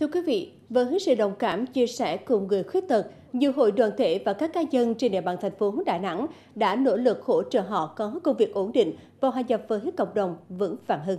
Thưa quý vị, với sự đồng cảm, chia sẻ cùng người khuyết tật, nhiều hội đoàn thể và các cá nhân trên địa bàn thành phố Đà Nẵng đã nỗ lực hỗ trợ họ có công việc ổn định và hòa nhập với cộng đồng vững vàng hơn.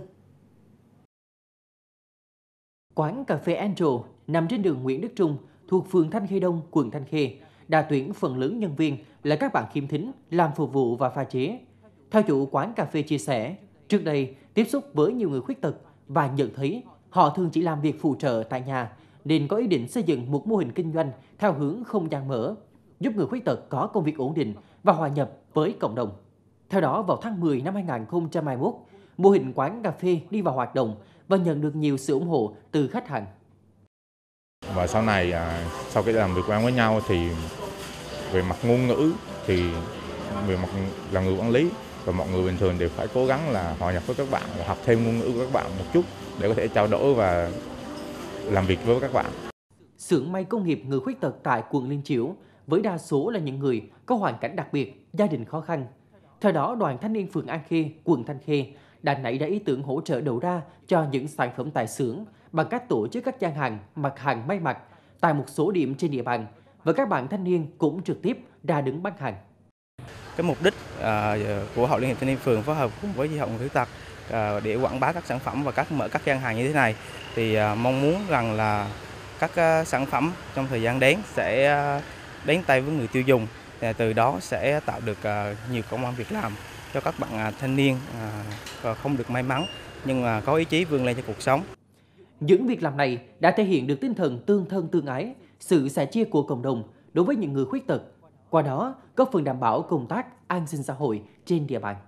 Quán cà phê Angel nằm trên đường Nguyễn Đức Trung thuộc phường Thanh Khê Đông, quận Thanh Khê đã tuyển phần lớn nhân viên là các bạn khiếm thính làm phục vụ và pha chế. Theo chủ quán cà phê chia sẻ, trước đây tiếp xúc với nhiều người khuyết tật và nhận thấy họ thường chỉ làm việc phụ trợ tại nhà nên có ý định xây dựng một mô hình kinh doanh theo hướng không gian mở, giúp người khuyết tật có công việc ổn định và hòa nhập với cộng đồng. Theo đó, vào tháng 10 năm 2021, mô hình quán cà phê đi vào hoạt động và nhận được nhiều sự ủng hộ từ khách hàng. Và sau này, sau khi làm việc quen với nhau thì về mặt ngôn ngữ thì về mặt là người quản lý và mọi người bình thường đều phải cố gắng là hòa nhập với các bạn và học thêm ngôn ngữ của các bạn một chút để có thể trao đổi và làm việc với các bạn. Xưởng may công nghiệp người khuyết tật tại quận Liên Chiểu với đa số là những người có hoàn cảnh đặc biệt, gia đình khó khăn. Theo đó, Đoàn Thanh niên phường An Khê, quận Thanh Khê đã nảy ra ý tưởng hỗ trợ đầu ra cho những sản phẩm tại xưởng bằng cách tổ chức các gian hàng, mặt hàng may mặc tại một số điểm trên địa bàn và các bạn thanh niên cũng trực tiếp ra đứng bán hàng. Cái mục đích của Hội Liên hiệp Thanh niên phường phối hợp cùng với Hội người khuyết tật để quảng bá các sản phẩm và mở các gian hàng như thế này thì mong muốn rằng là các sản phẩm trong thời gian đến sẽ đến tay với người tiêu dùng, từ đó sẽ tạo được nhiều công ăn việc làm cho các bạn thanh niên không được may mắn nhưng mà có ý chí vươn lên cho cuộc sống. Những việc làm này đã thể hiện được tinh thần tương thân tương ái, sự sẻ chia của cộng đồng đối với những người khuyết tật, qua đó góp phần đảm bảo công tác an sinh xã hội trên địa bàn.